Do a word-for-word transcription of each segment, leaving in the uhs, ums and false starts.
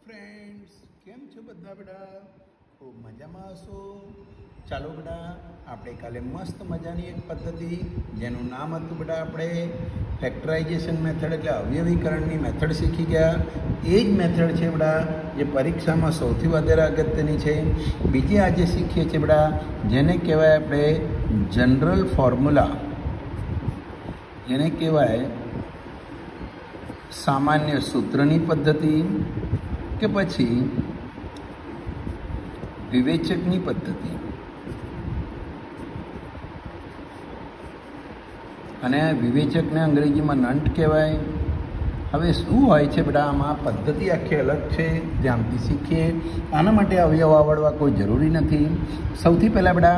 Friends came छो बधा बेटा खूब मजा में हशो। चालो बेटा आपणे काले मस्त मजानी एक पद्धति जेनुं नाम हतुं बेटा आपणे फैक्टराइजेशन मेथड एटले अवयवीकरणनी मेथड शीखी गया। ए ज मेथड छे बेटा जे परीक्षा में सौथी वधारे अगत्यनी छे। बीजी आजे शीखीए छे बेटा जेने कहेवाय आपणे जनरल फॉर्म्युला, जेने कहेवाय सामान्य सूत्रनी पद्धति के पछी विवेचकनी पद्धति। अने विवेचक ने अंग्रेजी में नंट कहेवाय। हवे शुं होय छे बेटा आमां पद्धति आखी अलग छे, ध्यानथी शीखीए। आना माटे अवयव आवडवा कोई जरूरी नथी। सौथी पहेला बेटा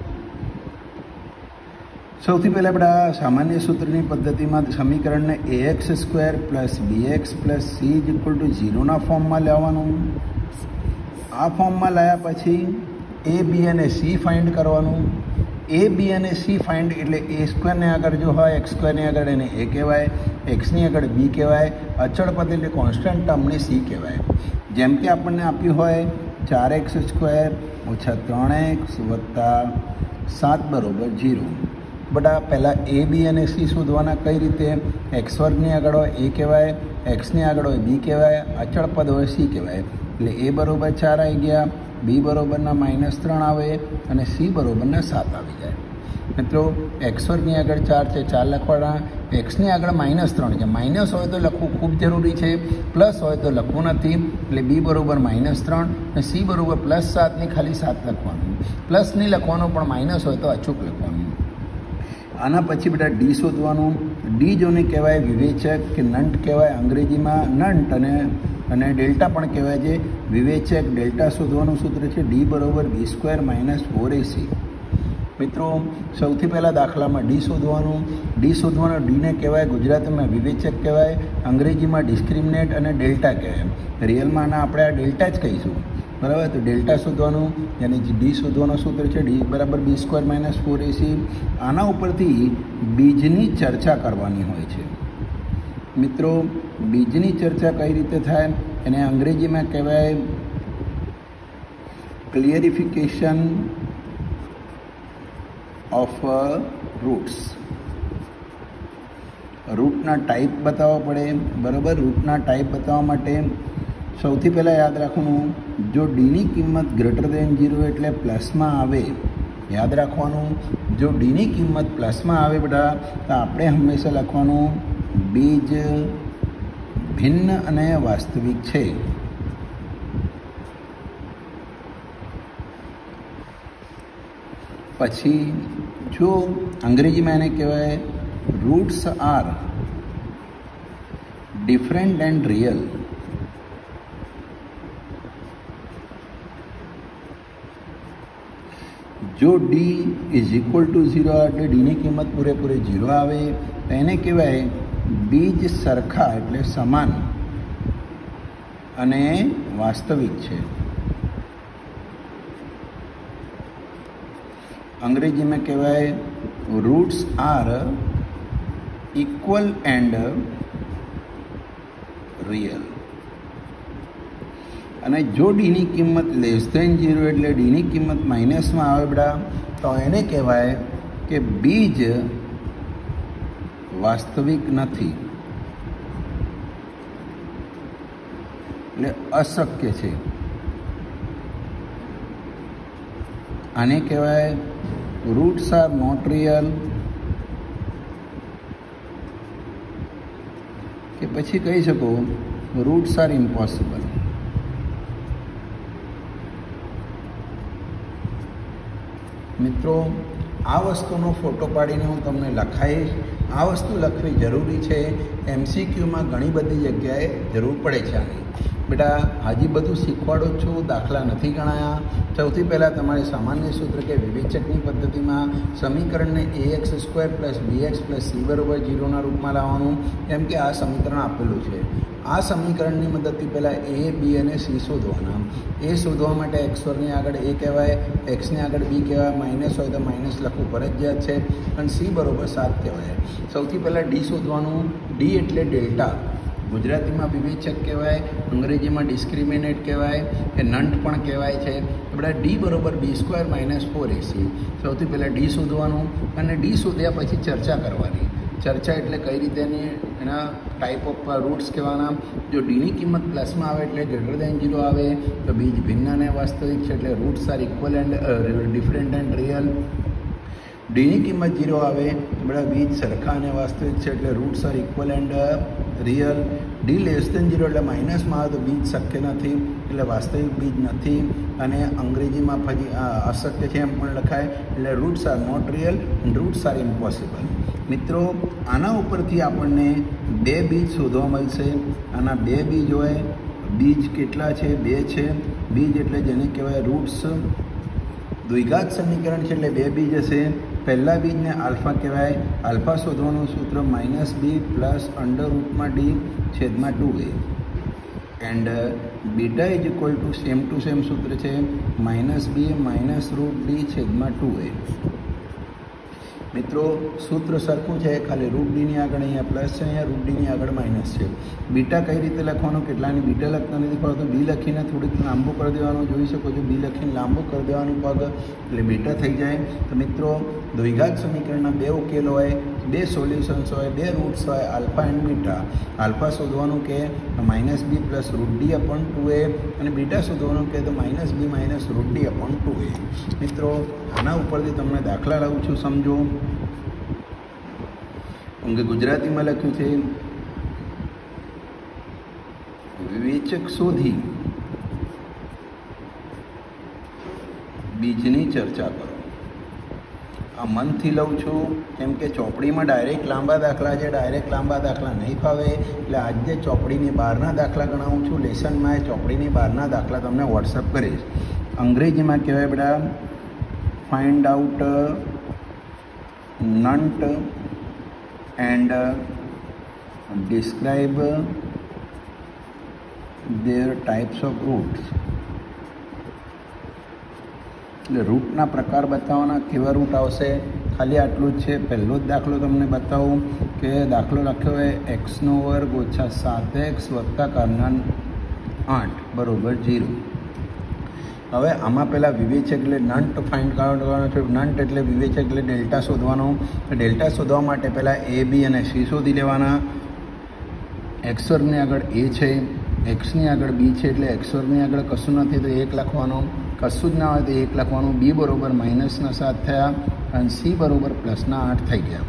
सौथी पहला बेटा सामान्य सूत्रनी पद्धति में समीकरण ने A X square plus B X plus C is equal to zero ना फॉर्म में लेवानुं। आ फॉर्म में लाया पछी ए बी अने सी फाइंड करवानुं। ए बी अने सी फाइंड एटले ए स्क्वेर ने आगळ जो होय एक्स स्क्वेर ने आगळ एने ए कहेवाय, एक्स ने आगळ बी कहेवाय, अचळ पद एटले कॉन्स्टंट टर्म ने सी कहेवाय। जेम के आपणे आप्युं होय चार एक्स स्क्वेर ओछा त्रण एक्स वत्ता सात बरोबर जीरो। बटा पहला ए बी अने सी शोधवाना कई रीते। एक्स वर्ग ने आगळ होय ए कहेवाय, एक्स ने आगळ होय बी कहेवाय, अचळ पद होय सी कहेवाय। एटले ए बरोबर चार आई गया, बी बरोबरना माइनस त्रण आवे अने सी बरोबरना सात आवी जाय। मित्रों एक्स वर्ग ने आगळ चार छे, चार लखवाना। एक्स ने आगळ माइनस त्रण छे, माइनस होय तो लखવું खूब जरूरी छे, प्लस होय तो लखવું नथी। एटले बी बरोबर माइनस त्रण अने सी बरोबर प्लस सात ने खाली सात लखवानुं। प्लस नहीं लखवानुं पण माइनस होय तो अचूक लखवानुं। आना पछी बेटा डी शोधवानुं। डी जोने कहेवाय विवेचक के नंट कहेवाय, अंग्रेजी में नंट अने अने डेल्टा पण कहेवाय छे विवेचक। डेल्टा शोधवानुं सूत्र छे डी बरोबर B square minus four A C. मित्रों सौथी पहला दाखला में डी शोधवानुं। डी शोधवानुं डी ने कहेवाय गुजराती में विवेचक कहेवाय, अंग्रेजी में डिस्क्रिमिनेट अने डेल्टा कहेवाय। रियल में आना आपणे आ डेल्टा ज कहीशुं बराबर। तो डेल्टा शोधवानुं यानी डी शोधवानुं सूत्र है डी बराबर B square minus four A C. आना उपरथी बीजनी चर्चा करवानी होय छे। मित्रों बीजनी चर्चा कई रीते थाय एने अंग्रेजी में कहेवाय क्लियरिफिकेशन ऑफ रूट्स। रूटना टाइप बताववा पड़े बराबर। रूटना टाइप बताववा माटे सौथी पहला याद राखवानुं जो डी नी किंमत ग्रेटर देन जीरो एटले प्लस में आवे। याद राखवानुं जो डी नी किंमत प्लस में आवे बेटा तो आपणे हमेशा लखवानुं बीज भिन्न अने वास्तविक छे। पछी जो अंग्रेजी में एने कहेवाय roots are different and real. जो d is equal to zero एटले डी नी किंमत पूरेपूरे जीरो आवे तो एने कहेवाय बीज सरखा एटले समान अने वास्तविक छे। अंग्रेजी में कहेवाय roots are equal and real. अने जो डी नी किंमत लेस देन जीरो एटले डी नी किंमत माइनस में आवे बेटा तो एने कहेवाय कि बीज वास्तविक नथी एटले अशक्य छे। आने कहेवाय रूट्स आर नॉट रियल के पछी कही शको रूट्स आर इम्पॉसिबल। मित्रों आ वस्तुनो फोटो पाड़ीने हूँ तमने लखाईश। आ वस्तु लखवी जरूरी है। एमसीक्यू में घणी बधी जग्याए जरूर पड़े छे आनी। बेटा हजी बधुं शीखवाडो छुं, दाखला नहीं गणाया। सौथी पहला तमारे सामान्य सूत्र के विवेचकनी पद्धति में समीकरण ने A X square plus B X plus C बराबर जीरो ना रूप में लाववानुं। एम के आ समीकरण आपेलुं छे। आ समीकरण की मदद पहला ए बी अने सी शोधवाना। ए शोधवा माटे एक्स वर्ग ने आगळ ए कहेवाय, एक्स ने आगळ बी कहेवाय, माइनस होय तो माइनस लखવું फरजियात छे अने सी बरोबर सात कहेवाय। सौथी पहला डी शोधवानुं। डी एटले डेल्टा। ગુજરાતીમાં વિવેચક કહેવાય, અંગ્રેજીમાં ડિસ્ક્રિમિનેટ કહેવાય કે નન્ટ પણ કહેવાય છે. આપણે ડી બરોબર B square minus four A C. સૌથી પહેલાં ડી શોધવાનું અને ડી શોધ્યા પછી ચર્ચા કરવાની. ચર્ચા એટલે કઈ રીતે એના ટાઈપ ઓફ રૂટ્સ કહેવાના. જો ડીની કિંમત પ્લસમાં આવે એટલે ગ્રેટર દેન ઝીરો આવે, તો બીજ ભિન્ન અને વાસ્તવિક છે એટલે roots are equal and different and real. ડીની કિંમત ઝીરો આવે તો બધા બીજ સરખા અને વાસ્તવિક છે એટલે roots are equal and real. D less than zero એટલે માઇનસમાં આવે તો બીજ શક્ય નથી એટલે વાસ્તવિક બીજ નથી, અને અંગ્રેજીમાં ફરી અશક્ય છે એમ પણ લખાય એટલે roots are not real and roots are impossible. મિત્રો આના ઉપરથી આપણને બે બીજ શોધવા મળશે. આના બે બીજ હોય. બીજ કેટલા છે? બે છે. બીજ એટલે જેને કહેવાય રૂટ્સ. દ્વિઘાત સમીકરણ છે એટલે બે બીજ હશે. પહેલા બીજને આલ્ફા કહેવાય. આલ્ફા શોધવાનું સૂત્ર માઇનસ બી પ્લસ અંડર રૂટમાં ડી છેદમાં two A, and beta is equal to same to same સૂત્ર છે minus B minus root D છેદમાં ટુ એ. મિત્રો સૂત્ર સરખું છે, ખાલી રૂટ ડીની આગળ અહીંયા પ્લસ છે, અહીંયા રૂટ ડીની આગળ માઇનસ છે. બીટા કઈ રીતે લખવાનું? કેટલાની બીટા લખતા નથી પડતું, બી લખીને થોડીક લાંબુ કરી દેવાનું. જોઈ શકો છો બી લખીને લાંબુ કરી દેવાનું પગ એટલે બીટા થઈ જાય. તો મિત્રો દ્વિઘાત સમીકરણના બે ઉકેલ હોય, બે સોલ્યુશન્સ હોય, બે રૂટ્સ હોય, આલ્ફા એન્ડ બીટા. આલ્ફા શોધવાનું કે minus B plus root D upon two A, અને બીટા શોધવાનું કે તો minus B minus root D upon two A. મિત્રો આના ઉપરથી તમને દાખલા લાવું છું, સમજો. કે ગુજરાતીમાં લખ્યું છે વિવેચક શોધી બીજની ચર્ચા કરો. આ મનથી લઉં છું કેમ કે ચોપડીમાં ડાયરેક્ટ લાંબા દાખલા છે, ડાયરેક્ટ લાંબા દાખલા નહીં ફાવે એટલે આજે ચોપડીની બહારના દાખલા ગણાવું છું. લેસનમાં એ ચોપડીની બહારના દાખલા તમને વોટ્સઅપ કરીશ. અંગ્રેજીમાં કહેવાય બેટા ફાઇન્ડ આઉટ નન્ટ and uh, describe uh, their types of roots. એટલે રૂટના પ્રકાર બતાવવાના. કેવા રૂટ આવશે? ખાલી આટલું જ છે. પહેલો જ દાખલો તમને બતાવું કે દાખલો લખ્યો હોય એક્સનો વર્ગ ઓછા સાત એક્સ વત્તા કારના આઠ બરોબર ઝીરો. હવે આમાં પહેલાં વિવેચક એટલે નન્ટ ફાઇન્ડ કરવાનો છે. નન્ટ એટલે વિવેચક એટલે ડેલ્ટા શોધવાનો. ડેલ્ટા શોધવા માટે પહેલાં એ બી અને સી શોધી લેવાના. એક્સવર્ગની આગળ એ છે, એક્સની આગળ બી છે એટલે એક્સવર્ગની આગળ કશું નથી તો એક લખવાનું, કશું જ ના હોય તો એક લખવાનું. બી બરોબર માઇનસના સાત થયા અને સી બરોબર પ્લસના આઠ થઈ ગયા.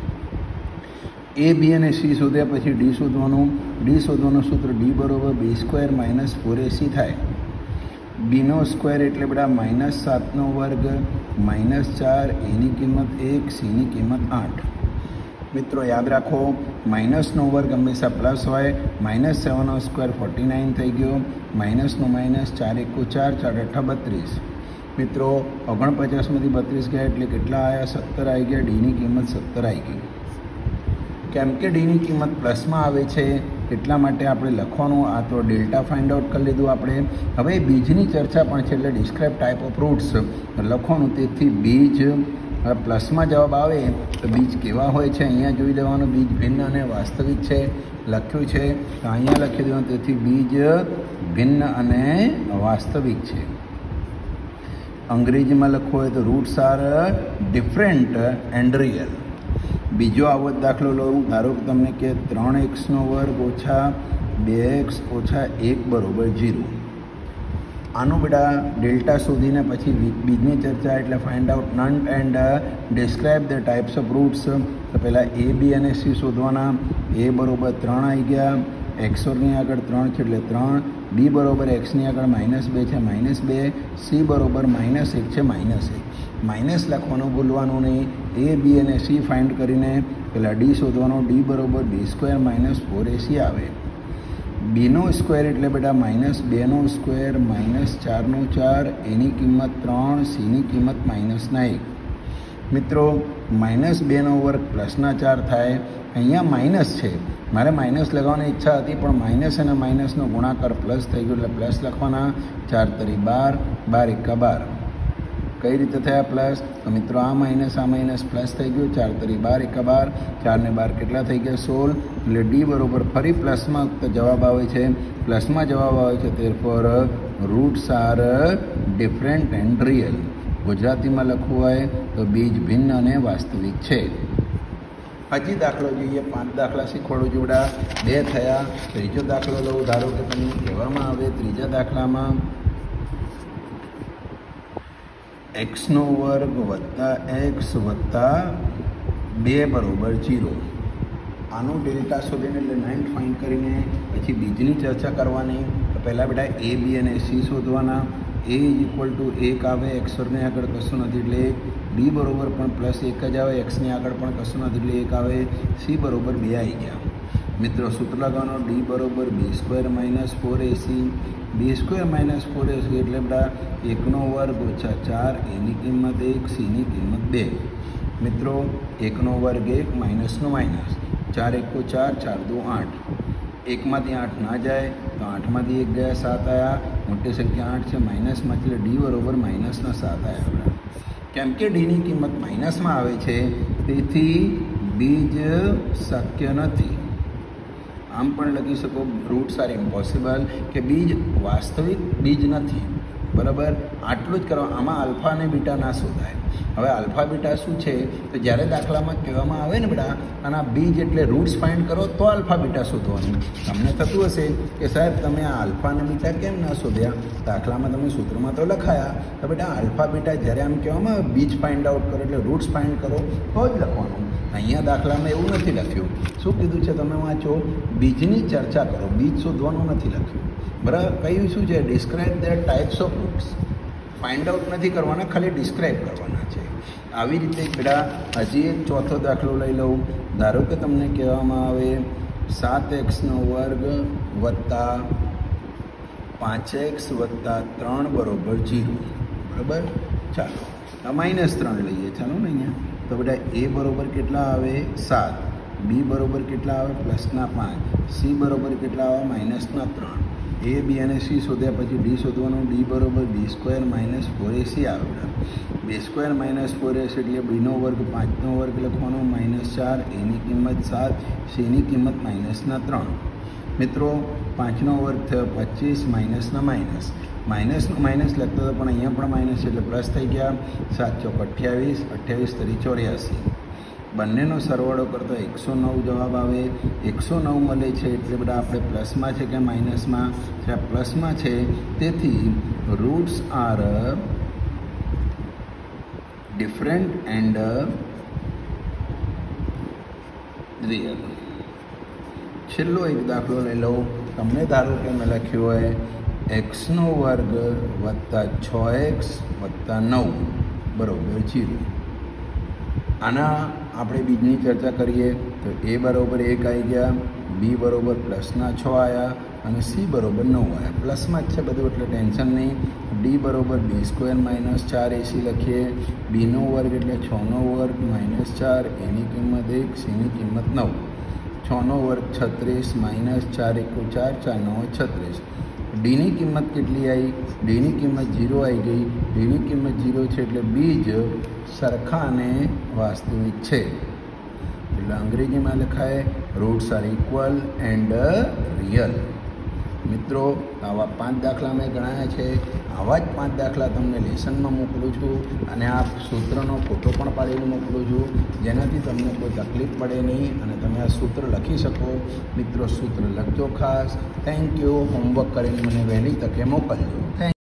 એ બી અને સી શોધ્યા પછી ડી શોધવાનું. ડી શોધવાનું સૂત્ર ડી બરોબર B square minus four A C થાય. બીનો સ્ક્વેર એટલે બધા માઇનસ સાતનો વર્ગ માઇનસ ચાર, એની કિંમત એક, સીની કિંમત આઠ. મિત્રો યાદ રાખો માઇનસનો વર્ગ હંમેશા પ્લસ હોય. માઇનસ સેવનનો સ્ક્વેર ફોર્ટી નાઇન થઈ ગયો. માઇનસનો માઇનસ ચાર એકો ચાર, ચાર અઠ્ઠા બત્રીસ. મિત્રો ઓગણપચાસમાંથી બત્રીસ ગયા એટલે કેટલા આવ્યા? સત્તર આવી ગયા. ડીની કિંમત સત્તર આવી ગઈ. કેમ કે ડીની કિંમત પ્લસમાં આવે છે એટલા માટે આપણે લખવાનું. આ તો ડેલ્ટા ફાઇન્ડ આઉટ કરી લીધું આપણે. હવે બીજની ચર્ચા પણ છે એટલે ડિસ્ક્રાઇબ ટાઈપ ઓફ રૂટ્સ લખવાનું. તેથી બીજ પ્લસમાં જવાબ આવે તો બીજ કેવા હોય છે અહીંયા જોઈ લેવાનું. બીજ ભિન્ન અને વાસ્તવિક છે લખ્યું છે તો અહીંયા લખી દેવાનું. તેથી બીજ ભિન્ન અને વાસ્તવિક છે. અંગ્રેજીમાં લખવું હોય તો roots are different and real. બીજો આવો જ દાખલો લઉં. ધારો કે તમને કે ત્રણ એક્સનો વર્ગ ઓછા બે એક્સ ઓછા એક બરોબર ઝીરો. આનું બધા ડેલ્ટા શોધીને પછી બીજની ચર્ચા એટલે ફાઇન્ડ આઉટ નન્ટ and describe the types of roots. તો પહેલાં એ બી અને સી શોધવાના. એ બરોબર ત્રણ આવી ગયા. એક્સોરની આગળ ત્રણ છે એટલે ત્રણ. બી બરોબર એક્સની આગળ માઇનસ બે છે માઇનસ બે. સી બરોબર માઇનસ એક છે માઇનસ એક. માઇનસ લખવાનું ભૂલવાનું નહીં. એ બી અને સી ફાઇન્ડ કરીને પહેલાં ડી શોધવાનો. ડી બરોબર B square minus four A C આવે. બીનો સ્ક્વેર એટલે બેટા માઇનસ બેનો સ્ક્વેર માઇનસ ચારનો ચાર, એની કિંમત ત્રણ, સીની કિંમત માઇનસના એક. મિત્રો માઇનસ બેનો વર્ગ પ્લસના ચાર થાય. અહીંયા માઇનસ છે, મારે માઇનસ લગાવવાની ઈચ્છા હતી પણ માઇનસ અને માઇનસનો ગુણાકાર પ્લસ થઈ ગયો એટલે પ્લસ લખવાના. ચાર તરી બાર, બાર એકા બાર. कई रीते थया प्लस तो मित्रों आ माइनस आ माइनस प्लस थई गयो चार तरी बार एका बार चार ने बार केटला थई गया सोल एटले डी बरोबर फरी प्लस में तो जवाब आवे छे प्लस में जवाब आवे छे therefore roots are different and real Gujarati में लखवू होय तो बीज भिन्न अने वास्तविक छे। हजी दाखलो जोईए पांच दाखला शीखवाडो जोड़ा बे थया त्रीजो दाखलो लो धारो के तमने कहेवामां आवे त्रीजा दाखलामां एक्स नो वर्ग वत्ता एक्स वत्ता बे बरोबर जीरो आनो डेल्टा शोधीने एटले नाइन फाइंड करीने पछी बीजनी चर्चा करवानी तो पहला बेटा ए बी अने सी शोधवाना ए इज इक्वल टू एक आवे एक्स ने आगळ कशुं नथी एटले बी बरोबर पण प्लस एक ज आवे एक्स ने आगळ पण कशुं नथी एटले एक आवे सी बरोबर बे आई गया। मित्रों सूत्र लगानो डी बरोबर B square minus four A C B square minus four A C एटले बेटा एक नो वर्ग ओछा चार एनी किंमत एक सी नी किंमत बे। मित्रों एक नो वर्ग एक माइनस नो माइनस चार एक को चार चार दो आठ एक में आठ ना जाए तो आठ में एक गया सात आया मोटी संख्या आठ से माइनस में એટલે डी बरोबर माइनस ना सात आया केम के डी नी किंमत माइनस में आवे छे तेथी बीज शक्य नथी। आम पण लखी शको रूट्स आर इम्पॉसिबल के बीज वास्तविक बीज नथी बराबर आटलू ज करवा आमां अल्फा ने बीटा ना शोधाय। हवे अल्फा बीटा शुं छे तो ज्यारे दाखलामां कहेवामां आवे ने बेटा आना बीज एटले रूट्स फाइंड करो तो अल्फा बीटा शोधवानुं तमने थतुं हशे के साहेब तमे आ अल्फा ने बीटा केम ना शोध्या दाखलामां तमे सूत्रमां तो लखाया तो बेटा अल्फा बीटा ज्यारे आम कहेवामां आवे बीज फाइंड आउट करो एटले रूट्स फाइंड करो तो ज लखवानुं। अहींया दाखलामां एवुं नथी लख्युं शुं कीधुं छे तमे वांचो बीजनी चर्चा करो बीज शोधवानुं नथी लख्युं बराबर कह्युं शुं छे describe the types of roots find out नहीं करवाना खाली डिस्क्राइब करवाना है। આવી રીતે बेटा हजी एक चौथो दाखलो लई लऊं धारो के तमने कहेवामां आवे सात एक्स नो वर्ग वत्ता पांच एक्स वत्ता त्रण बरोबर जीरो बराबर चलो आ माइनस त्रण लईए चलो ने अहींया तो बेटा ए बरोबर केटला आवे सात बी बरोबर केटला आवे प्लस ना पांच सी बरोबर केटला आवे माइनस ना त्रण ए बी अने सी शोध्या पछी डी शोधवानुं डी बरोबर B square minus four A C आवे B square minus four A C एटले बी नो वर्ग पांच नो वर्ग लखवानो माइनस चार ए नी किंमत सात सी नी किंमत माइनस ना त्रण। मित्रों पांच नो वर्ग थयो पच्चीस माइनस ना माइनस माइनस नो माइनस लगता था पण अहींया पण माइनस एटले प्लस थई गया सात चौक अठावीस अठावीस तरी चौरासी बंनेनो सरवाळो करता एक सौ नौ जवाब आवे एक सौ नौ मळे छे एटले बेटा आपणे प्लस में छे के माइनस में छे प्लस में छे तेथी roots are different and real. छेल्लो एक दाखलो लई लो तमने धारो के मैं लख्यो है एक्स नो वर्ग वत्ता छ एक्स वत्ता नौ बरोबर जीरो। आना આપણે બીજની ચર્ચા કરીએ તો એ બરોબર એક આવી ગયા બી બરોબર પ્લસના છ આવ્યા અને સી બરોબર નવ આવ્યા પ્લસમાં જ છે બધું એટલે ટેન્શન નહીં। ડી બરોબર બી સ્ક્વેર માઇનસ ચાર એસી લખીએ બીનો વર્ગ એટલે છનો વર્ગ માઇનસ ચાર એની કિંમત એક સીની કિંમત નવ છનો વર્ગ છત્રીસ માઇનસ ચાર એકો ચાર ચાર નવ છત્રીસ। डीनी किंमत केटली आई डीनी किंमत जीरो आई गई डीनी किंमत जीरो है एटले बीज सरखा ने वास्तविक है एटले अंग्रेजी में लखाय roots are equal and real. मित्रों आवा पांच दाखला मैं गणाया है आवा ज पांच दाखला तमने लेसन में मोकलूँ छूँ अने आ सूत्रनो फोटो पण पाडीने मोकलूँ छूँ जेनाथी तमने कोई तकलीफ पड़े नहीं अने तमे आ सूत्र लखी सको। मित्रों सूत्र लखजो खास। थैंक यू होमवर्क करीने मने वहेली तके मोकलजो। थैंक